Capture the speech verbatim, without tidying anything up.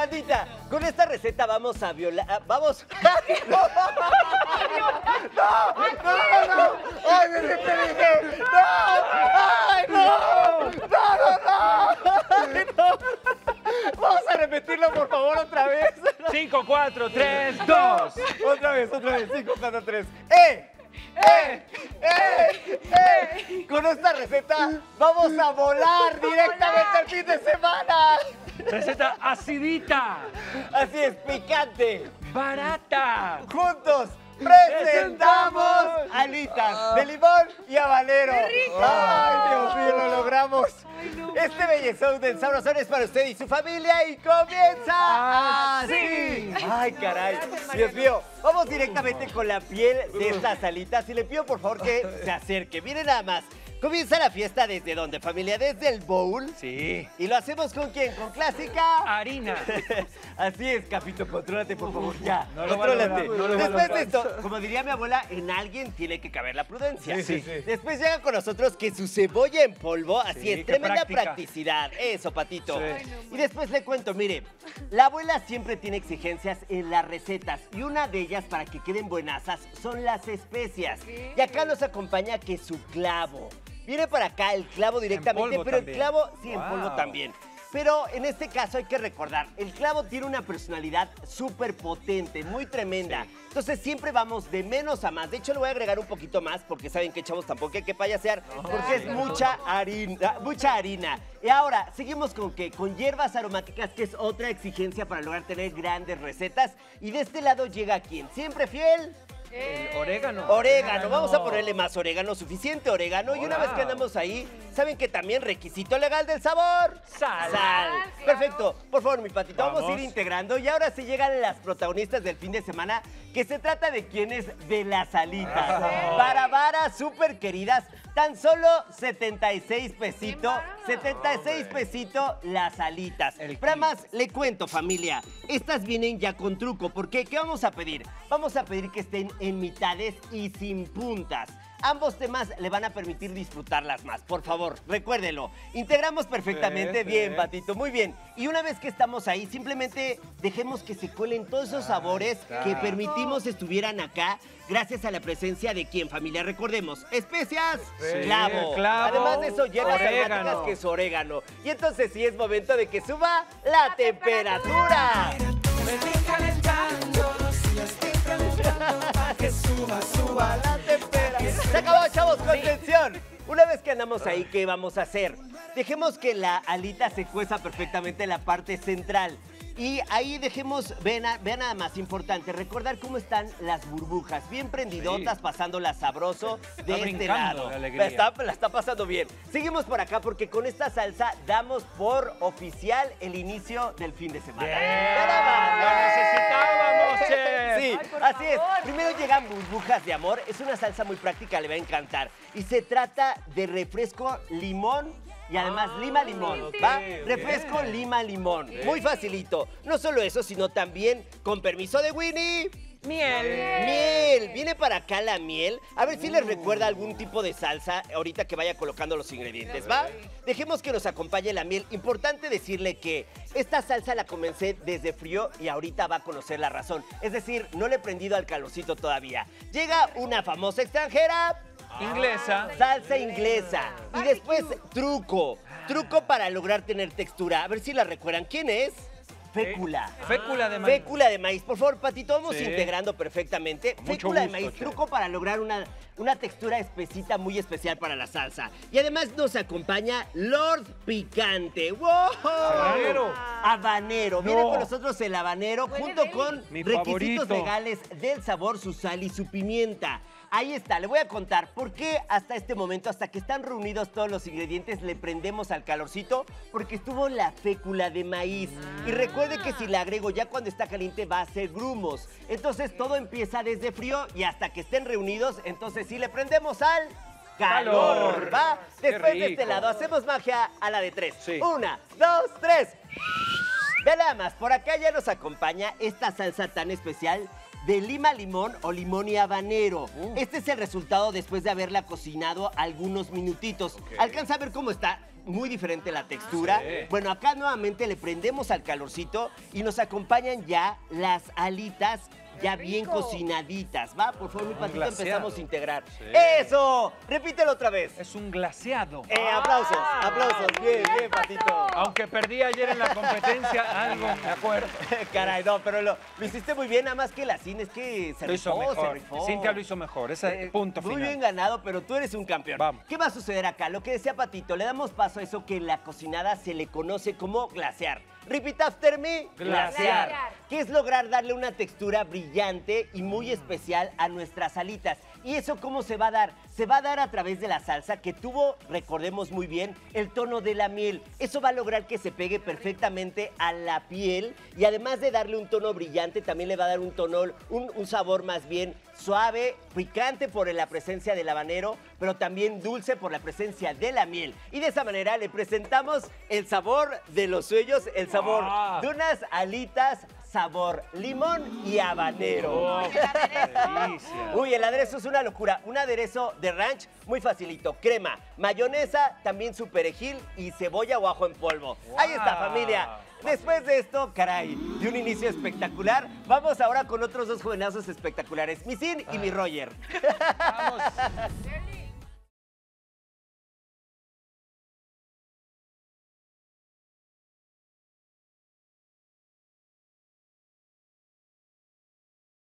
Bandita, con esta receta vamos a violar... Vamos... ¡No! ¡No! ¡No, no! ¡Ay, me dije! ¡No! ¡Ay, no! ¡No, no, no! ¡Ay, no! Vamos a repetirlo, por favor, otra vez. cinco, cuatro, tres, dos. Otra vez, otra vez. cinco, cuatro, tres. ¡Eh! ¡Eh! ¡Eh! ¡Eh! Con esta receta vamos a volar directamente el fin de semana. Receta acidita. Así es, picante. Barata. Juntos presentamos alitas de limón y habanero. ¡Qué rico! ¡Ay, Dios mío, lo logramos! Ay, no. Este bellezón del Sabrosón es para usted y su familia y comienza así. ¡Ay, caray! Gracias, Dios Mariano. mío, vamos directamente con la piel de estas alitas y le pido por favor que se acerque. Miren nada más. Comienza la fiesta ¿desde dónde, familia? Desde el bowl. Sí. ¿Y lo hacemos con quién? ¿Con clásica? Harina. Así es, Capito, contrólate, por favor, ya. No lo va a contrólate. lograr, no lo va a Después de lograr. esto, como diría mi abuela, en alguien tiene que caber la prudencia. Sí, sí, sí. Después llega con nosotros que su cebolla en polvo, así Sí, es, qué tremenda práctica. practicidad. Eso, Patito. Sí. Ay, no, Y después le cuento, mire, la abuela siempre tiene exigencias en las recetas y una de ellas, para que queden buenazas, son las especias. ¿Qué? Y acá nos acompaña que su clavo. Viene para acá el clavo directamente, polvo pero también. el clavo, sí, en Wow. polvo también. Pero en este caso hay que recordar, el clavo tiene una personalidad súper potente, muy tremenda. Sí. Entonces siempre vamos de menos a más. De hecho, le voy a agregar un poquito más porque saben que, chavos, tampoco hay que payasear, porque es mucha harina, mucha harina. Y ahora, seguimos con qué? Con hierbas aromáticas, que es otra exigencia para lograr tener grandes recetas. Y de este lado llega ¿quién? Siempre fiel. Eh, El orégano. Orégano, vamos a ponerle más orégano, suficiente orégano. Y una Wow. vez que andamos ahí, ¿saben que también requisito legal del sabor? Sal. Sal. Claro. Perfecto. Por favor, mi Patito, vamos. Vamos. a ir integrando. Y ahora sí llegan las protagonistas del fin de semana, que se trata de quienes de las alitas. Ah. Para varas súper queridas, tan solo setenta y seis pesitos, barato. setenta y seis Hombre. pesitos las alitas. El Pero kilo. además, le cuento, familia, estas vienen ya con truco. ¿Por qué? ¿Qué vamos a pedir? Vamos a pedir que estén en mitades y sin puntas. Ambos temas le van a permitir disfrutarlas más. Por favor, recuérdelo. Integramos perfectamente. Sí, sí. Bien, Patito, muy bien. Y una vez que estamos ahí, simplemente dejemos que se cuelen todos esos sabores está. que permitimos estuvieran acá gracias a la presencia de quién, familia. Recordemos, especias, Sí, clavo. clavo, Además de eso, hierbas orégano. aromáticas, que es orégano. Y entonces sí es momento de que suba la, La temperatura. Me estoy calentando, si estoy preguntando para que suba, suba La temperatura. Se acabó, chavos, con tensión. Una vez que andamos ahí, ¿qué vamos a hacer? Dejemos que la alita se cueza perfectamente en la parte central. Y ahí dejemos, vean, a- vean nada más importante, recordar cómo están las burbujas, bien prendidotas, Sí. pasándola sabroso Está de este brincando lado. de La alegría. está, la está pasando bien. Seguimos por acá porque con esta salsa damos por oficial el inicio del fin de semana. Bien. ¡Pero vamos! Lo necesitábamos, chef. Sí, Ay, por así es. favor. Primero llegan burbujas de amor. Es una salsa muy práctica, le va a encantar. Y se trata de refresco limón y además Ah, lima limón, ok, ¿va? ok. Refresco lima limón. Muy facilito. No solo eso, sino también, con permiso de Winnie, Miel. miel. Viene para acá la miel. A ver si les recuerda algún tipo de salsa ahorita que vaya colocando los ingredientes, ¿va? Dejemos que nos acompañe la miel. Importante decirle que esta salsa la comencé desde frío y ahorita va a conocer la razón. Es decir, no le he prendido al calorcito todavía. Llega una famosa extranjera, Inglesa. salsa inglesa. Y después, truco. Truco para lograr tener textura. A ver si la recuerdan. ¿Quién es? Fécula. Fécula de maíz. Fécula de maíz. Por favor, Patito, vamos Sí. integrando perfectamente. Mucho Fécula de gusto, maíz, chef. truco para lograr una, una textura espesita muy especial para la salsa. Y además nos acompaña Lord Picante. ¡Wow! Habanero. Habanero. Viene No. con nosotros el habanero Huele junto deli. con Mi requisitos favorito. legales del sabor, su sal y su pimienta. Ahí está, le voy a contar por qué hasta este momento, hasta que están reunidos todos los ingredientes, le prendemos al calorcito, porque estuvo la fécula de maíz. Y recuerde que si la agrego ya cuando está caliente va a hacer grumos. Entonces todo empieza desde frío y hasta que estén reunidos, entonces sí le prendemos al calor, Calor. ¿va? Qué Después de este rico. lado, hacemos magia a la de tres. Sí. Una, dos, tres. Vean nada más, por acá ya nos acompaña esta salsa tan especial de lima limón o limón y habanero. Uh. Este es el resultado después de haberla cocinado algunos minutitos. ¿Alcanza a ver cómo está? Muy diferente la textura. Sí. Bueno, acá nuevamente le prendemos al calorcito y nos acompañan ya las alitas ya bien cocinaditas. Va, por favor, mi patito, glaseado. empezamos a integrar. Sí. ¡Eso! Repítelo otra vez. Es un glaseado. Eh, aplausos, aplausos. Bien, bien, patito. Aunque perdí ayer en la competencia, algo me acuerdo. Caray, no, pero lo, lo hiciste muy bien, nada más que la cine es que se Lo hizo rifó, se mejor. rifó. Cintia lo hizo mejor. Ese Eh, punto Muy final. bien ganado, pero tú eres un campeón. Vamos. ¿Qué va a suceder acá? Lo que decía Patito, le damos paso a eso que en la cocinada se le conoce como glasear. Repeat after me. Glasear. Que es lograr darle una textura brillante y muy especial a nuestras alitas. ¿Y eso cómo se va a dar? Se va a dar a través de la salsa que tuvo, recordemos muy bien, el tono de la miel. Eso va a lograr que se pegue perfectamente a la piel y además de darle un tono brillante, también le va a dar un tono, un, un sabor más bien suave, picante por la presencia del habanero, pero también dulce por la presencia de la miel. Y de esa manera le presentamos el sabor de los suyos, el sabor Ah. de unas alitas sabor limón y habanero. Oh, delicia. Uy, el aderezo es una locura. Un aderezo de ranch muy facilito. Crema, mayonesa, también su perejil y cebolla o ajo en polvo. Ahí está, Wow. familia. Después de esto, caray, de un inicio espectacular, vamos ahora con otros dos jovenazos espectaculares, mi Sin y mi Roger. Vamos.